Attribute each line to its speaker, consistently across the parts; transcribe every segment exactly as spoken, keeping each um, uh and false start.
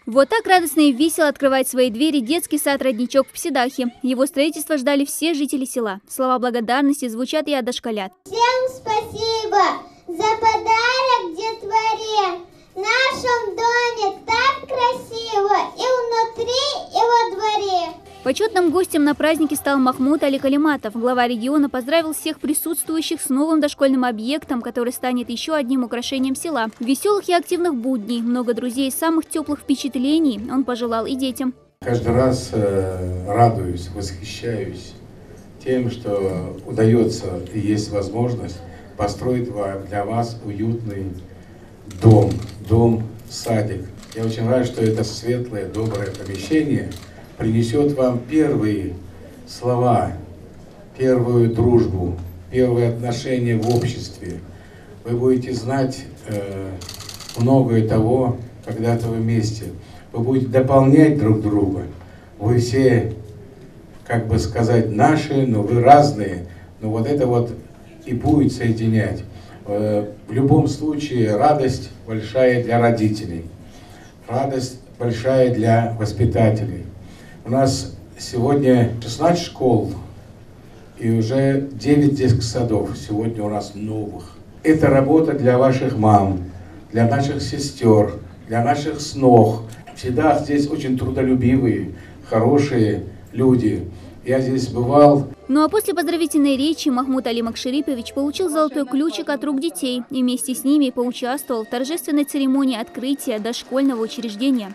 Speaker 1: Вот так радостно и весело открывает свои двери детский сад «Родничок» в Псидахе. Его строительство ждали все жители села. Слова благодарности звучат и от дошколят.
Speaker 2: Всем спасибо за подарок детворе. В нашем доме так красиво и внутри, и во дворе.
Speaker 1: Почетным гостем на празднике стал Махмуд Али Калиматов. Глава региона поздравил всех присутствующих с новым дошкольным объектом, который станет еще одним украшением села. Веселых и активных будней, много друзей и самых теплых впечатлений он пожелал и детям.
Speaker 3: Каждый раз э, радуюсь, восхищаюсь тем, что удается и есть возможность построить для вас уютный дом, дом-садик. Я очень рад, что это светлое, доброе помещение принесет вам первые слова, первую дружбу, первые отношения в обществе. Вы будете знать э, многое того, когда-то вы вместе. Вы будете дополнять друг друга. Вы все, как бы сказать, наши, но вы разные. Но вот это вот и будет соединять. Э, в любом случае радость большая для родителей, радость большая для воспитателей. У нас сегодня шестнадцать школ и уже девять детских садов сегодня у нас новых. Это работа для ваших мам, для наших сестер, для наших снох. Всегда здесь очень трудолюбивые, хорошие люди. Я здесь бывал.
Speaker 1: Ну а после поздравительной речи Махмуд Али Макшерипович получил золотой ключик от рук детей и вместе с ними поучаствовал в торжественной церемонии открытия дошкольного учреждения.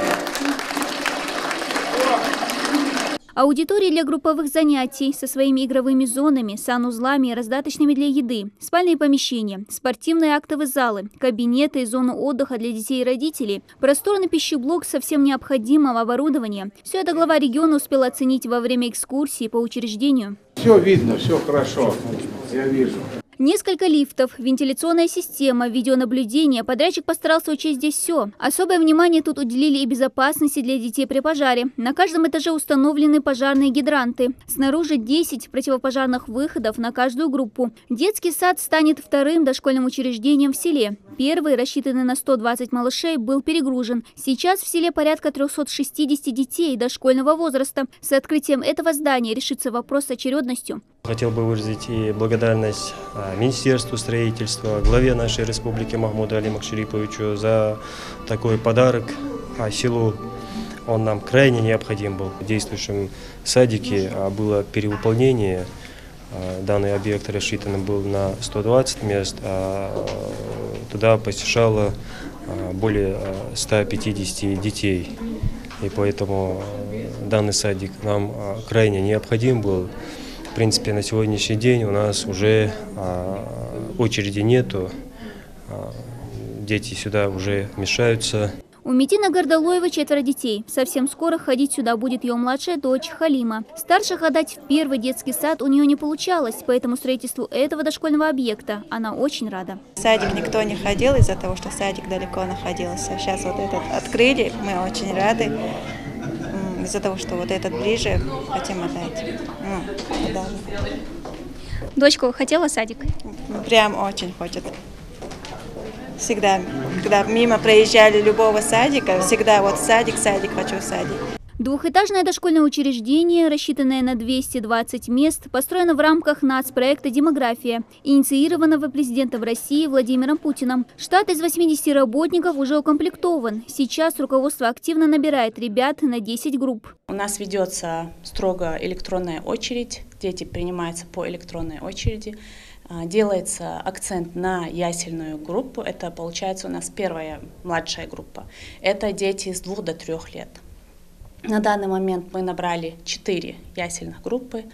Speaker 1: Аудитории для групповых занятий со своими игровыми зонами, санузлами и раздаточными для еды, спальные помещения, спортивные актовые залы, кабинеты и зону отдыха для детей и родителей, просторный пищеблок со всем необходимым оборудованием. Все это глава региона успел оценить во время экскурсии по учреждению.
Speaker 3: Все видно, все хорошо, я вижу.
Speaker 1: Несколько лифтов, вентиляционная система, видеонаблюдение. Подрядчик постарался учесть здесь все. Особое внимание тут уделили и безопасности для детей при пожаре. На каждом этаже установлены пожарные гидранты. Снаружи десять противопожарных выходов на каждую группу. Детский сад станет вторым дошкольным учреждением в селе. Первый, рассчитанный на сто двадцать малышей, был перегружен. Сейчас в селе порядка трёхсот шестидесяти детей дошкольного возраста. С открытием этого здания решится вопрос с очередностью.
Speaker 4: Хотел бы выразить и благодарность Министерству строительства, главе нашей республики Махмуду Али Макшериповичу за такой подарок селу. Он нам крайне необходим был. В действующем садике было перевыполнение. Данный объект рассчитан был на сто двадцать мест, а туда посещало более ста пятидесяти детей. И поэтому данный садик нам крайне необходим был. В принципе, на сегодняшний день у нас уже а, очереди нету, а, дети сюда уже вмешаются.
Speaker 1: У Метина Гордалоева четверо детей. Совсем скоро ходить сюда будет ее младшая дочь Халима. Старших отдать в первый детский сад у нее не получалось, поэтому строительству этого дошкольного объекта она очень рада.
Speaker 5: В садик никто не ходил из-за того, что садик далеко находился. Сейчас вот этот открыли, мы очень рады. Из-за того, что вот этот ближе, хотим отдать. Ну, да.
Speaker 1: Дочка хотела садик?
Speaker 5: Прям очень хочет. Всегда, когда мимо проезжали любого садика, всегда вот садик, садик, хочу садик.
Speaker 1: Двухэтажное дошкольное учреждение, рассчитанное на двести двадцать мест, построено в рамках нацпроекта «Демография», инициированного президентом России Владимиром Путиным. Штат из восьмидесяти работников уже укомплектован. Сейчас руководство активно набирает ребят на десять групп.
Speaker 6: У нас ведется строго электронная очередь, дети принимаются по электронной очереди. Делается акцент на ясельную группу, это получается у нас первая младшая группа. Это дети с двух до трех лет. На данный момент мы набрали четыре ясельных группы.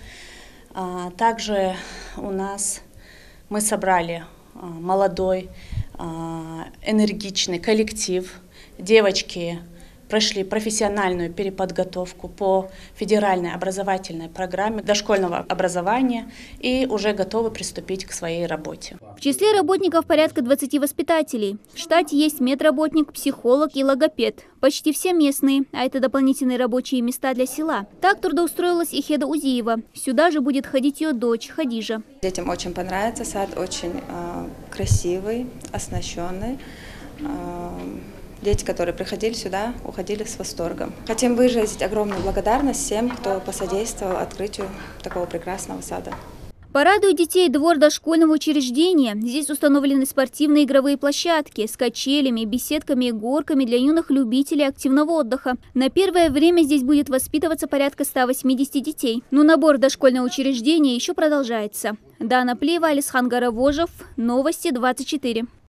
Speaker 6: Также у нас мы собрали молодой, энергичный коллектив. Девочки прошли профессиональную переподготовку по федеральной образовательной программе дошкольного образования и уже готовы приступить к своей работе.
Speaker 1: В числе работников порядка двадцати воспитателей. В штате есть медработник, психолог и логопед. Почти все местные, а это дополнительные рабочие места для села. Так трудоустроилась и Хеда Узиева. Сюда же будет ходить ее дочь Хадижа.
Speaker 5: Детям очень понравится, сад очень э, красивый, оснащенный. Э, Дети, которые приходили сюда, уходили с восторгом. Хотим выразить огромную благодарность всем, кто посодействовал открытию такого прекрасного сада.
Speaker 1: Порадует детей двор дошкольного учреждения. Здесь установлены спортивные игровые площадки с качелями, беседками и горками для юных любителей активного отдыха. На первое время здесь будет воспитываться порядка ста восьмидесяти детей. Но набор в дошкольное учреждение еще продолжается. Дана Плеева, Алисхан Гаравожев. Новости двадцать четыре.